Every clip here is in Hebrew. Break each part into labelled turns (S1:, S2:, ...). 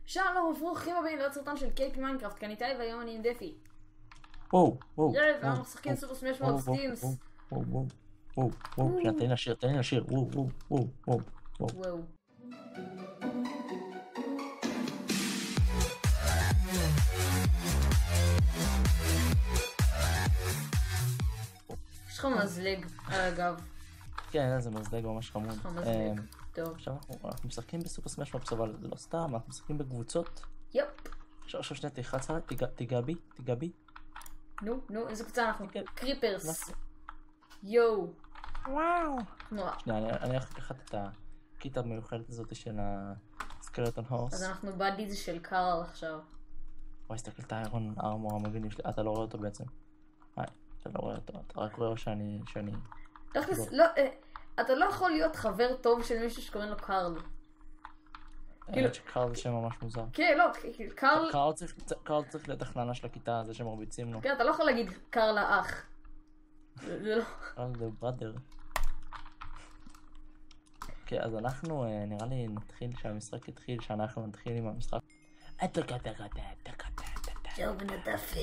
S1: שלום, ברוכים הבאים לעוד סרטון של קייפי מיינקראפט, כאן איתי והיום אני עם דפי.
S2: וואו.
S1: ואנחנו משחקים סופר סמאש בראדרס טימס.
S2: תן לי לשיר.
S1: וואו. יש לך מזלג על הגב.
S2: כן, איזה מזלג ממש חמוד.
S1: יש לך מזלג. טוב.
S2: עכשיו אנחנו משחקים בסופר סמאש בראדרס, אבל לא סתם, אנחנו משחקים בקבוצות.
S1: יופ.
S2: עכשיו שנייה תלחץ עליי, תיגע בי.
S1: נו, איזה קבוצה אנחנו? קריפרס. יואו.
S2: וואו.
S1: נורא.
S2: שנייה, אני הולך לקחת את הכיתה המיוחדת הזאת של הסקלטון הורס.
S1: אז אנחנו בדיז של קארל עכשיו.
S2: וואי, הסתכל את האיירון ארמור המגניב שלי, אתה לא רואה אותו בעצם. אתה לא רואה אותו, אתה רק רואה שאני...
S1: אתה לא יכול להיות חבר טוב של מישהו שקוראים לו קארל.
S2: האמת שקארל זה שם ממש מוזר.
S1: כן, לא, קארל...
S2: קארל צריך להיות הכננה של הכיתה, זה שמרביצים לו.
S1: כן, אתה לא יכול להגיד קארל האח. זה לא...
S2: קארל זה בראדר. אוקיי, אז אנחנו נראה לי נתחיל, שהמשחק יתחיל, שאנחנו נתחיל עם המשחק.
S1: יואו בנדפי.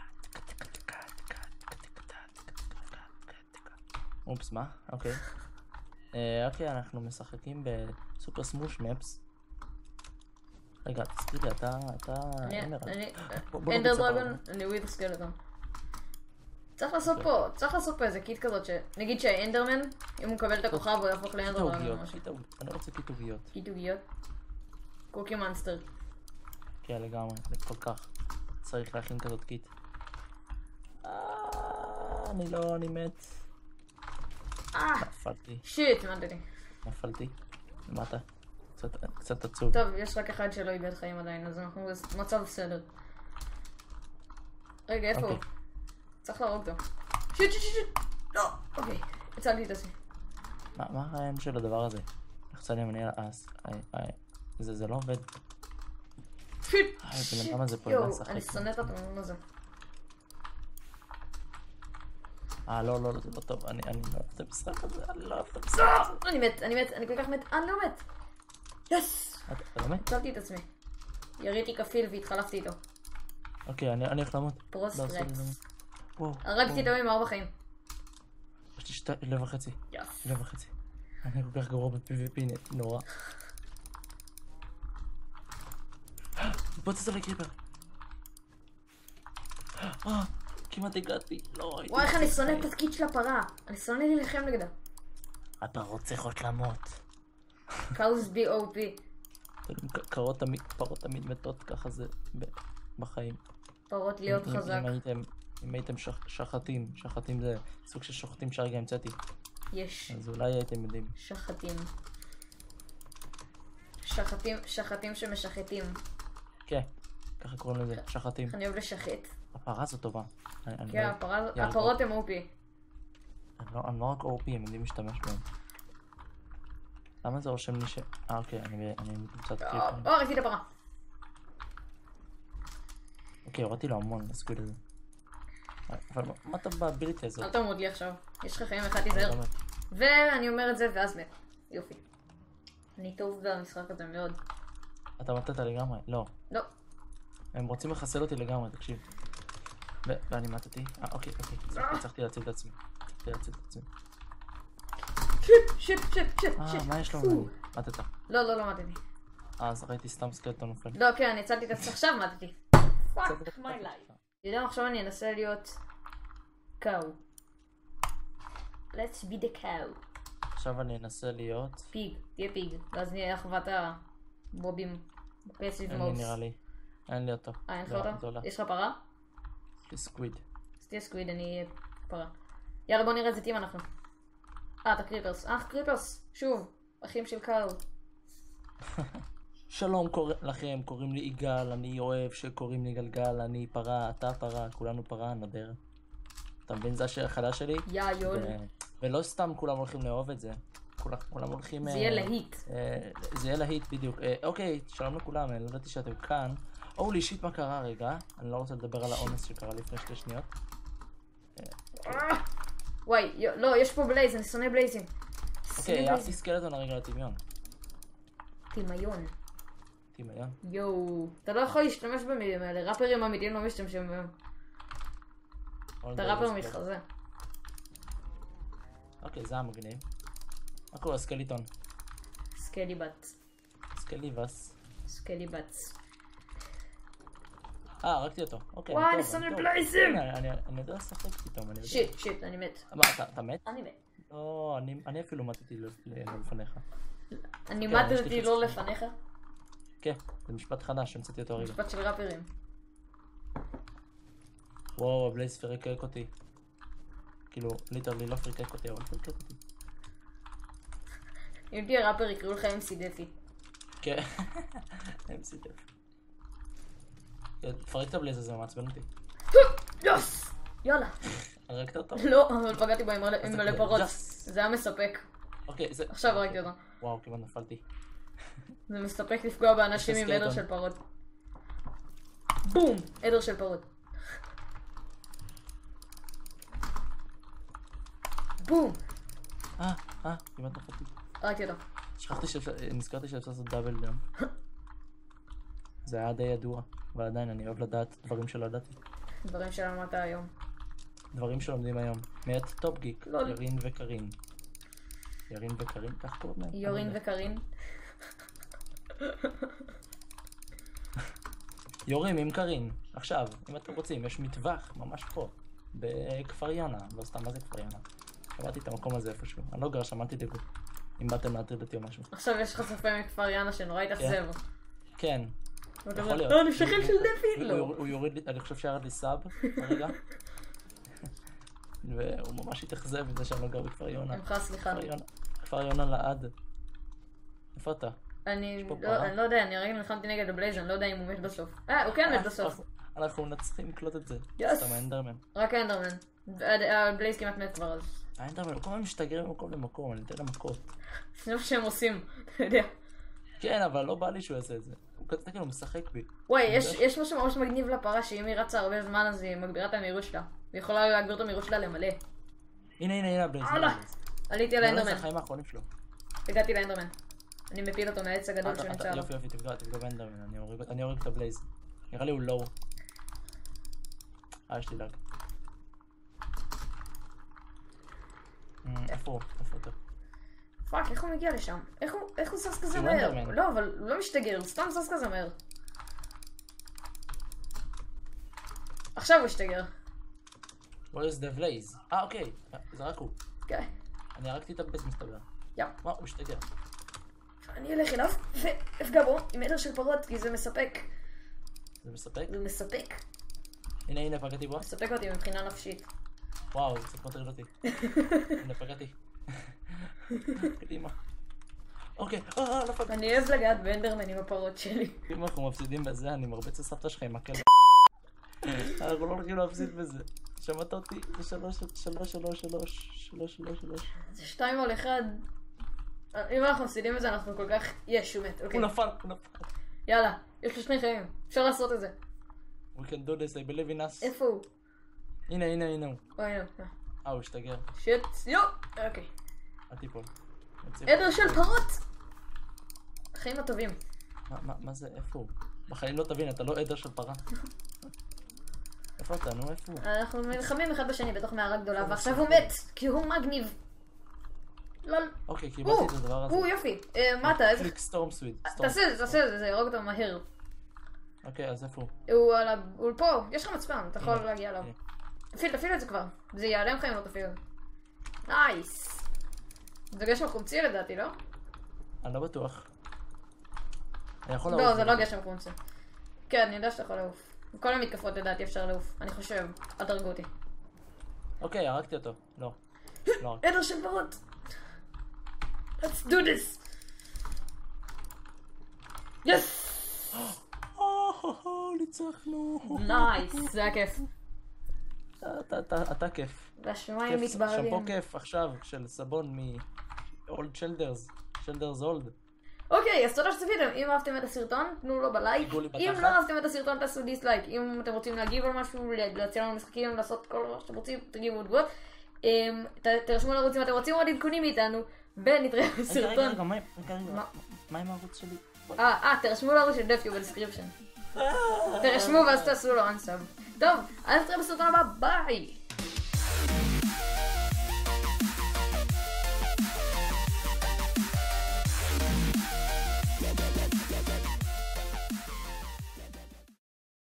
S2: אופס, מה? אוקיי. אוקיי, אנחנו משחקים בסופר סמוש מפס. רגע, תסתכל לי, אתה...
S1: אנדר דרגון, אני וויד הסקלטון. צריך לעשות פה איזה קיט כזאת נגיד שהאנדרמן, אם הוא מקבל את הכוכב הוא יהפוך לאנדר דרגון או משהו.
S2: אני רוצה קיטוגיות.
S1: קיטוגיות? קוקי מונסטר.
S2: כן, לגמרי, זה כל כך. צריך להכין כזאת קיט. אני מת. נפלתי.
S1: שיט,
S2: נפלתי. למטה. קצת עצוב.
S1: טוב, יש רק אחד שלא איבד חיים עדיין, אז אנחנו במצב בסדר. רגע, איפה הוא? צריך להרוג אותו. שיט! לא! אוקיי, הצלתי את עצמי.
S2: מה הרעיון של הדבר הזה? לחצה לי מניע לאס. זה לא עובד.
S1: שיט!
S2: בן אדם הזה פה
S1: יואו, אני שונא את התמרון הזה.
S2: לא, זה לא טוב. אני לא אוהב את המשחק הזה, אני לא אוהב את המשחק הזה.
S1: אני כל כך מת, אני לא מת. יס!
S2: אתה לא מת?
S1: הצלתי את עצמי. יריתי כפיל והתחלפתי איתו.
S2: אוקיי, אני הולך למות.
S1: פרוסטרקס. הרגתי אותו עם 4 חיים.
S2: יש לי 1.5.
S1: יס.
S2: 1.5. אני כל כך גרוע ב-PvP, נורא. בוא תצא לי קריפר. כמעט הגעתי. לא,
S1: וואי, איך אני שונא את התפקיד של הפרה. אני שונא להילחם נגדה.
S2: הפרות צריכות למות.
S1: קאוס B.O.P.
S2: פרות תמיד מתות, ככה זה בחיים.
S1: פרות להיות חזק.
S2: אם הייתם שחטים זה סוג של שוחטים שהרגע המצאתי.
S1: יש.
S2: אז אולי הייתם יודעים.
S1: שחטים שמשחטים.
S2: כן, ככה קוראים לזה, שחטים.
S1: אני אוהב לשחט.
S2: הפרה זו טובה.
S1: כן, הפרות הם OP.
S2: אני לא רק OP, הם יודעים להשתמש בהם. למה זה רושם לי ש... אוקיי, אני קצת קריפים.
S1: ראיתי את הפרה.
S2: אוקיי, הורדתי לו המון לסקוויד הזה. אבל מה אתה באביליטי הזאת?
S1: אל תעמוד לי עכשיו. יש לך חיים אחד, תיזהר. ואני אומר את זה ואז מת. יופי. אני טוב במשחק הזה מאוד.
S2: אתה מתת לגמרי? לא.
S1: לא.
S2: הם רוצים לחסל אותי לגמרי, תקשיב. ואני מתתי. אוקיי. הצלחתי להציל את עצמי.
S1: שיט.
S2: מה יש לו? מתת.
S1: לא מתתי.
S2: אז ראיתי סתם סקלטון נופל.
S1: לא, כן, אני הצלתי את עצמי. עכשיו מתתי. Fuck my life. יודע, עכשיו אני אנסה להיות קאו. Let's be the cow.
S2: עכשיו אני אנסה להיות...
S1: פיג, תהיה פיג. ואז נהיה אחוות הבובים. פסיב
S2: אין לי
S1: מוס.
S2: נראה לי. אין לי אותו.
S1: אין לך אותו? יש לך פרה?
S2: יש לי סקוויד.
S1: אז תהיה סקוויד, אני אהיה פרה. יאללה, בוא נראה איזה טים אנחנו. אתה קריפרס. קריפרס. שוב. אחים של קאו.
S2: שלום לכם, קוראים לי יגאל, אני אוהב שקוראים לי גלגל, אני פרה, אתה פרה, כולנו פרה, נדר. אתה מבין? זה השיר החדש שלי?
S1: יול.
S2: ולא סתם כולם הולכים לאהוב את זה. כולם הולכים...
S1: זה יהיה להיט.
S2: זה יהיה להיט, בדיוק. אוקיי, שלום לכולם, אני לא ידעתי שאתם כאן. לי שיט, מה קרה רגע? אני לא רוצה לדבר על האונס שקרה לפני 2 שניות.
S1: וואי, לא, יש פה בלייז, אני שונא בלייזים.
S2: אוקיי, אהבתי סקלטון הרגע לטמיון.
S1: דמיון.
S2: דמיון.
S1: יואו, אתה לא יכול להשתמש במילים האלה, ראפרים אמיתיים לא משתמשים בהם. אתה ראפר מתחזה.
S2: אוקיי, זה היה מגניב. מה קורה סקליטון?
S1: סקליבט.
S2: סקליבס.
S1: סקליבט.
S2: הרגתי אותו. אוקיי,
S1: וואי, אני שם לי בלייזים!
S2: אני יודע לשחק פתאום, אני יודע.
S1: שיט, אני מת.
S2: מה, אתה מת?
S1: אני מת.
S2: לא, אני אפילו מתתי לפניך.
S1: אני מתתי לא לפניך?
S2: כן, זה משפט חדש, המצאתי אותו הרגע.
S1: משפט של ראפרים.
S2: וואו, הבלייז פרקק אותי. כאילו, ליטרלי לא פרקק אותי, אבל פרקק אותי.
S1: אם תהיה ראפר יקראו לך MC דפי.
S2: כן, MC דפי. תפרק את הבלייז הזה, מעצבן אותי.
S1: יוס! יאללה.
S2: הרגת אותו?
S1: לא, אבל פגעתי בו עם מלא פרות. זה היה מספק.
S2: אוקיי, זה...
S1: עכשיו הרגתי אותו.
S2: וואו, כמעט נפלתי.
S1: זה מספק לפגוע באנשים עם עדר של פרות. בום! עדר של פרות. בום!
S2: כמעט נפלתי.
S1: הרגתי אותו.
S2: נזכרתי שאפשר לעשות דאבל גם. זה היה די ידוע, ועדיין אני אוהב לדעת דברים שלא ידעתי.
S1: דברים שלמדת היום.
S2: דברים שלומדים היום. מאת טופ גיק,
S1: לא.
S2: ירין וקרין. ירין וקרין? כך קוראים להם?
S1: יורין וקרין.
S2: יורים עם קרין. עכשיו, אם אתם רוצים, יש מטווח ממש פה. בכפר יונה. לא סתם, מה זה כפר יונה? שמעתי את המקום הזה איפשהו. אני לא גר שם, אל תדאגו. אם באתם להטריד אותי או משהו.
S1: עכשיו יש לך צופה מכפר יונה שנורא התאכזב.
S2: כן.
S1: יכול להיות. אני שכן של דפי? לא.
S2: הוא יוריד לי, אני חושב שירד לי סאב הרגע. והוא ממש התאכזב מזה שאני לא גר בכפר יונה.
S1: ממך סליחה.
S2: כפר יונה לעד. איפה אתה?
S1: אני לא יודע, אני הרגע נלחמתי נגד הבלייז, אני לא יודע אם הוא מת בסוף. הוא כן מת בסוף.
S2: אנחנו מנצחים לקלוט את זה. סתם האנדרמן.
S1: רק האנדרמן. הבלייז כמעט מת כבר אז.
S2: האנדרמן הוא כל הזמן משתגר ממקום למקום, אני אתן לה מכות.
S1: זה מה שהם עושים, אתה יודע.
S2: כן, אבל לא בא לי שהוא יעשה את זה. הוא כזה כאילו משחק בי.
S1: וואי, יש משהו ממש מגניב לפרה שאם היא רצה הרבה זמן אז היא מגבירה את המהירות שלה. היא יכולה להגביר את המהירות שלה למלא.
S2: הנה הבלייז.
S1: עליתי על האנדרמן.
S2: זה החיים האחרונים שלו.
S1: הגעתי לאנדרמן. אני מפיל אותו מהעץ הגדול שנמצא עליו.
S2: יופי, תפגע באנדרמן, אני הורג את הבלייז. נראה לי הוא לואו. יש לי לאג. איפה אתה?
S1: פאק, איך הוא מגיע לשם? איך הוא זז כזה מהר? לא, אבל הוא לא משתגר, הוא סתם זז כזה מהר. עכשיו הוא השתגר.
S2: What is the blaze? אוקיי, זה רק הוא.
S1: כן.
S2: אני הרגתי את הבלייז מסתבר. מה, הוא השתגר.
S1: אני אלך אליו ואפגע בו עם עדר של פרות כי זה מספק.
S2: זה מספק?
S1: זה מספק.
S2: הנה, פגעתי בו.
S1: מספק אותי מבחינה נפשית.
S2: וואו, זה כמו תריד אותי. הנה, פגעתי. קדימה. אוקיי, נפגע.
S1: אני אוהב לגעת באנדרמן עם הפרות שלי.
S2: אם אנחנו מפסידים בזה, אני מרבץ לסבתא שלך עם מקל. אנחנו לא הולכים להפסיד בזה. שמעת אותי? זה 3.
S1: זה 2 על 1. אם אנחנו מפסידים בזה, אנחנו כל כך... יש, הוא מת, אוקיי.
S2: הוא נפל.
S1: יאללה, יש לו 2 חיים. אפשר לעשות את זה.
S2: We can do this, I believe in us.
S1: איפה הוא?
S2: הנה הוא.
S1: הנה.
S2: הוא השתגר.
S1: שיט, אוקיי.
S2: אל תיפול.
S1: עדר של פרות! החיים הטובים.
S2: מה זה? איפה הוא? בחיים לא תבין, אתה לא עדר של פרה. איפה אתה? נו, איפה הוא?
S1: אנחנו נלחמים אחד בשני בתוך מערה גדולה, ועכשיו הוא מת, כי הוא מגניב. לול.
S2: אוקיי, קיבלתי את הדבר הזה.
S1: הוא יופי. מה אתה?
S2: פליק סטורם סוויד.
S1: תעשה את זה, זה ירוג אותו מהר.
S2: אוקיי, אז איפה הוא?
S1: הוא פה, יש לך מצפן, אתה יכול להגיע אליו. תפעיל את זה כבר. זה ייעלם לך אם לא תפעיל. נייס. זה גשם חומצי לדעתי, לא?
S2: אני לא בטוח. אני יכול לעוף.
S1: לא, זה לא גשם חומצי. כן, אני יודע שאתה יכול לעוף. כל המתקפות לדעתי אפשר לעוף. אני חושב. אל תרגו אותי.
S2: אוקיי, הרגתי אותו. לא.
S1: עדר של פרות. Let's do this. Yes!
S2: ניצחנו.
S1: נייס, זה היה כיף.
S2: אתה כיף.
S1: והשמיים מתבררים.
S2: שמפו כיף עכשיו של סבון מ-Old Shelders Old.
S1: אוקיי, אז תודה שצפיתם. אם אהבתם את הסרטון, תנו לו בלייק. אם לא אהבתם את הסרטון, תעשו דיסלייק. אם אתם רוצים להגיב על משהו, להציע לנו משחקים, לעשות כל מה שאתם רוצים, תגיבו תגובות. תרשמו לערוץ אם אתם רוצים עוד עדכונים מאיתנו, ונתראה בסרטון.
S2: רגע, מה עם הערוץ שלי?
S1: תרשמו לאבא של דפיו בדסקריפשן. תרשמו ואז תעשו לו אנסאב. טוב, אז נתראה בסרטון הבא, ביי!